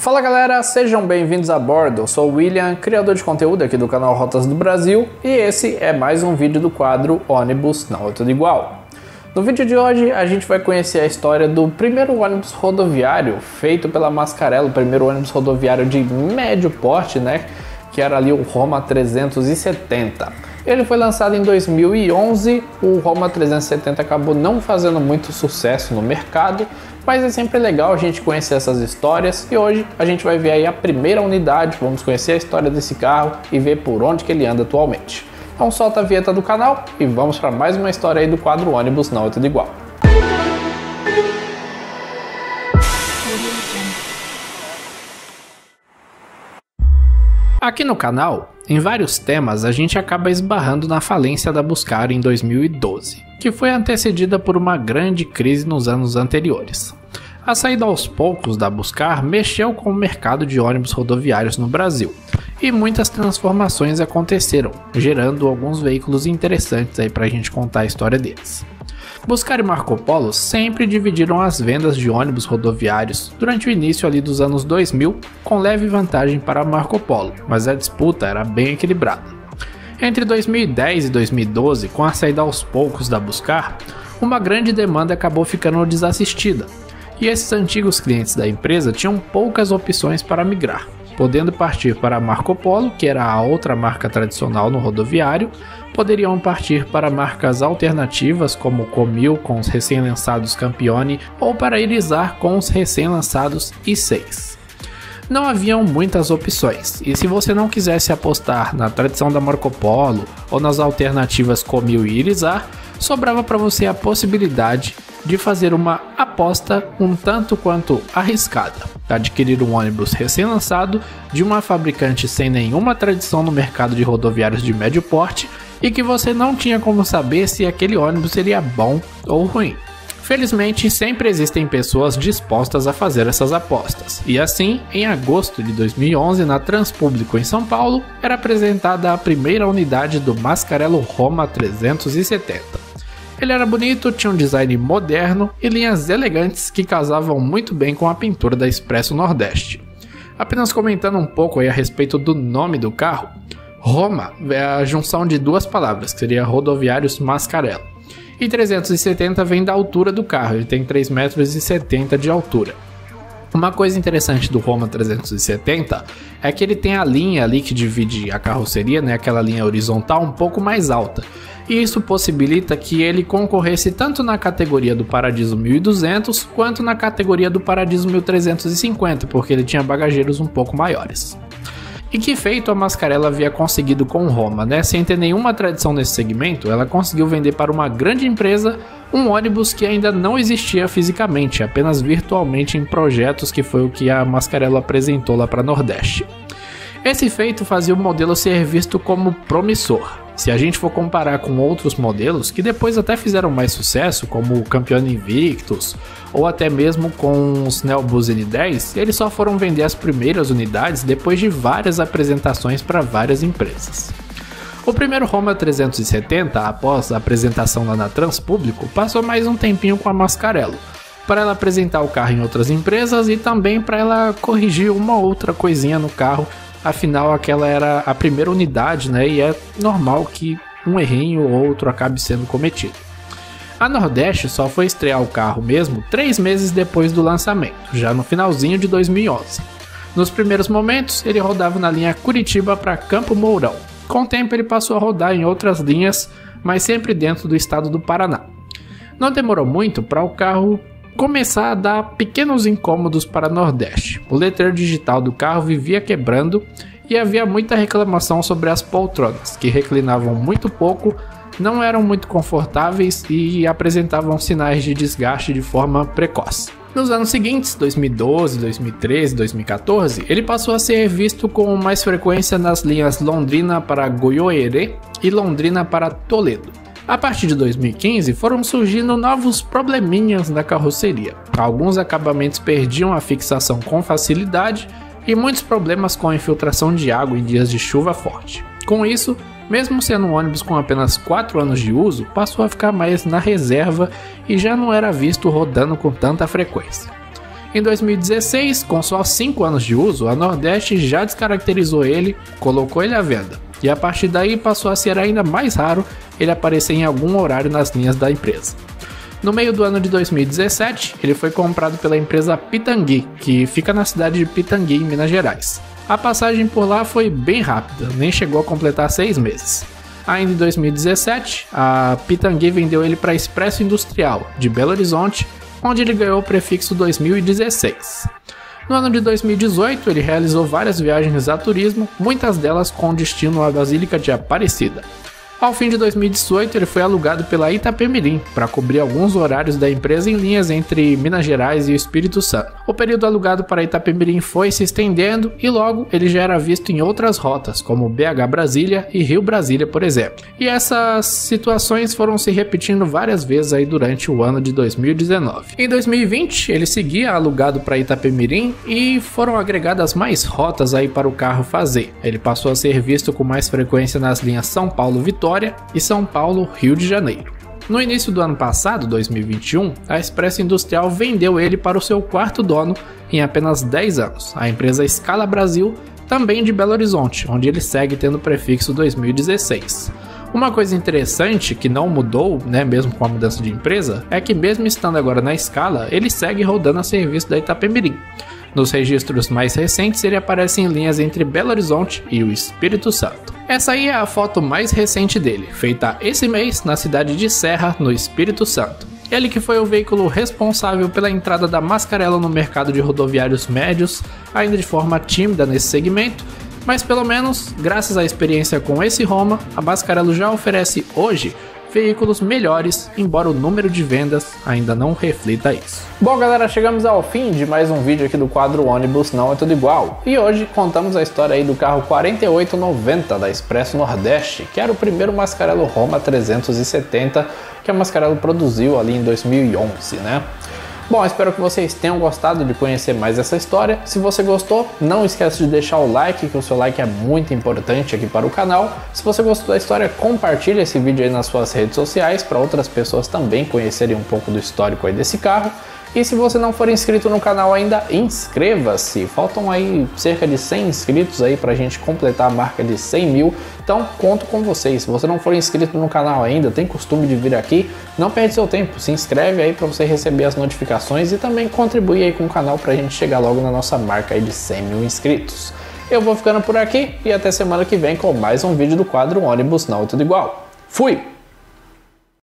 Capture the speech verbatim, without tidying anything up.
Fala galera, sejam bem-vindos a bordo. Eu sou o William, criador de conteúdo aqui do canal Rotas do Brasil, e esse é mais um vídeo do quadro Ônibus Não É Tudo Igual. No vídeo de hoje a gente vai conhecer a história do primeiro ônibus rodoviário feito pela Mascarello, o primeiro ônibus rodoviário de médio porte, né, que era ali o Roma trezentos e setenta. Ele foi lançado em dois mil e onze, o Roma trezentos e setenta acabou não fazendo muito sucesso no mercado, mas é sempre legal a gente conhecer essas histórias e hoje a gente vai ver aí a primeira unidade, vamos conhecer a história desse carro e ver por onde que ele anda atualmente. Então solta a vinheta do canal e vamos para mais uma história aí do quadro Ônibus Não É Tudo Igual. Aqui no canal, em vários temas, a gente acaba esbarrando na falência da Buscar em dois mil e doze, que foi antecedida por uma grande crise nos anos anteriores. A saída aos poucos da Buscar mexeu com o mercado de ônibus rodoviários no Brasil, e muitas transformações aconteceram, gerando alguns veículos interessantes aí para a gente contar a história deles. Buscar e Marco Polo sempre dividiram as vendas de ônibus rodoviários durante o início ali dos anos dois mil, com leve vantagem para Marco Polo, mas a disputa era bem equilibrada. Entre dois mil e dez e dois mil e doze, com a saída aos poucos da Buscar, uma grande demanda acabou ficando desassistida, e esses antigos clientes da empresa tinham poucas opções para migrar, podendo partir para Marco Polo, que era a outra marca tradicional no rodoviário, poderiam partir para marcas alternativas como Comil com os recém-lançados Campione ou para Irizar com os recém-lançados i seis. Não haviam muitas opções, e se você não quisesse apostar na tradição da Marco Polo ou nas alternativas Comil e Irizar, sobrava para você a possibilidade de fazer uma aposta um tanto quanto arriscada, adquirir um ônibus recém-lançado de uma fabricante sem nenhuma tradição no mercado de rodoviários de médio porte e que você não tinha como saber se aquele ônibus seria bom ou ruim. Felizmente, sempre existem pessoas dispostas a fazer essas apostas, e assim, em agosto de dois mil e onze, na Transpúblico em São Paulo, era apresentada a primeira unidade do Mascarello Roma trezentos e setenta. Ele era bonito, tinha um design moderno e linhas elegantes que casavam muito bem com a pintura da Expresso Nordeste. Apenas comentando um pouco aí a respeito do nome do carro, Roma é a junção de duas palavras, que seria Rodoviários Mascarello. E trezentos e setenta vem da altura do carro, ele tem três metros e setenta de altura. Uma coisa interessante do Roma trezentos e setenta é que ele tem a linha ali que divide a carroceria, né, aquela linha horizontal um pouco mais alta. E isso possibilita que ele concorresse tanto na categoria do Paradiso mil e duzentos quanto na categoria do Paradiso mil trezentos e cinquenta, porque ele tinha bagageiros um pouco maiores. E que feito a Mascarello havia conseguido com o Roma, né? Sem ter nenhuma tradição nesse segmento, ela conseguiu vender para uma grande empresa um ônibus que ainda não existia fisicamente, apenas virtualmente em projetos, que foi o que a Mascarello apresentou lá para Nordeste. Esse feito fazia o modelo ser visto como promissor. Se a gente for comparar com outros modelos que depois até fizeram mais sucesso, como o Campione Invictus ou até mesmo com os Neobus N dez, eles só foram vender as primeiras unidades depois de várias apresentações para várias empresas. O primeiro Roma trezentos e setenta, após a apresentação lá na Transpúblico, passou mais um tempinho com a Mascarello, para ela apresentar o carro em outras empresas e também para ela corrigir uma outra coisinha no carro. Afinal, aquela era a primeira unidade, né? E é normal que um errinho ou outro acabe sendo cometido. A Nordeste só foi estrear o carro mesmo três meses depois do lançamento, já no finalzinho de dois mil e onze. Nos primeiros momentos, ele rodava na linha Curitiba para Campo Mourão. Com o tempo, ele passou a rodar em outras linhas, mas sempre dentro do estado do Paraná. Não demorou muito para o carro começar a dar pequenos incômodos para o Nordeste. O letreiro digital do carro vivia quebrando e havia muita reclamação sobre as poltronas, que reclinavam muito pouco, não eram muito confortáveis e apresentavam sinais de desgaste de forma precoce. Nos anos seguintes, dois mil e doze, dois mil e treze, dois mil e quatorze, ele passou a ser visto com mais frequência nas linhas Londrina para Goiôerê e Londrina para Toledo. A partir de dois mil e quinze foram surgindo novos probleminhas na carroceria. Alguns acabamentos perdiam a fixação com facilidade e muitos problemas com a infiltração de água em dias de chuva forte. Com isso, mesmo sendo um ônibus com apenas quatro anos de uso, passou a ficar mais na reserva e já não era visto rodando com tanta frequência. Em dois mil e dezesseis, com só cinco anos de uso, a Nordeste já descaracterizou ele, colocou ele à venda. E a partir daí passou a ser ainda mais raro ele aparecer em algum horário nas linhas da empresa. No meio do ano de dois mil e dezessete, ele foi comprado pela empresa Pitangui, que fica na cidade de Pitangui, em Minas Gerais. A passagem por lá foi bem rápida, nem chegou a completar seis meses. Ainda em dois mil e dezessete, a Pitangui vendeu ele para a Expresso Industrial, de Belo Horizonte, onde ele ganhou o prefixo dois mil e dezesseis. No ano de dois mil e dezoito, ele realizou várias viagens a turismo, muitas delas com destino à Basílica de Aparecida. Ao fim de dois mil e dezoito, ele foi alugado pela Itapemirim para cobrir alguns horários da empresa em linhas entre Minas Gerais e o Espírito Santo. O período alugado para Itapemirim foi se estendendo e logo ele já era visto em outras rotas, como B H Brasília e Rio Brasília, por exemplo. E essas situações foram se repetindo várias vezes aí durante o ano de dois mil e dezenove. Em dois mil e vinte, ele seguia alugado para Itapemirim e foram agregadas mais rotas aí para o carro fazer. Ele passou a ser visto com mais frequência nas linhas São Paulo-Vitória e São Paulo-Rio de Janeiro. No início do ano passado, dois mil e vinte e um, a Expresso Industrial vendeu ele para o seu quarto dono em apenas dez anos, a empresa Scala Brasil, também de Belo Horizonte, onde ele segue tendo o prefixo dois mil e dezesseis. Uma coisa interessante que não mudou, né, mesmo com a mudança de empresa, é que mesmo estando agora na Scala, ele segue rodando a serviço da Itapemirim. Nos registros mais recentes, ele aparece em linhas entre Belo Horizonte e o Espírito Santo. Essa aí é a foto mais recente dele, feita esse mês na cidade de Serra, no Espírito Santo. Ele que foi o veículo responsável pela entrada da Mascarello no mercado de rodoviários médios, ainda de forma tímida nesse segmento, mas pelo menos, graças à experiência com esse Roma, a Mascarello já oferece hoje veículos melhores, embora o número de vendas ainda não reflita isso. Bom galera, chegamos ao fim de mais um vídeo aqui do quadro Ônibus Não É Tudo Igual, e hoje contamos a história aí do carro quarenta e oito noventa da Expresso Nordeste, que era o primeiro Mascarello Roma trezentos e setenta que a Mascarello produziu ali em dois mil e onze, né? Bom, espero que vocês tenham gostado de conhecer mais essa história. Se você gostou, não esquece de deixar o like, que o seu like é muito importante aqui para o canal. Se você gostou da história, compartilhe esse vídeo aí nas suas redes sociais para outras pessoas também conhecerem um pouco do histórico aí desse carro. E se você não for inscrito no canal ainda, inscreva-se. Faltam aí cerca de cem inscritos aí pra gente completar a marca de cem mil. Então, conto com vocês. Se você não for inscrito no canal ainda, tem costume de vir aqui, não perde seu tempo. Se inscreve aí para você receber as notificações e também contribui aí com o canal pra gente chegar logo na nossa marca aí de cem mil inscritos. Eu vou ficando por aqui e até semana que vem com mais um vídeo do quadro Ônibus Não É Tudo Igual. Fui!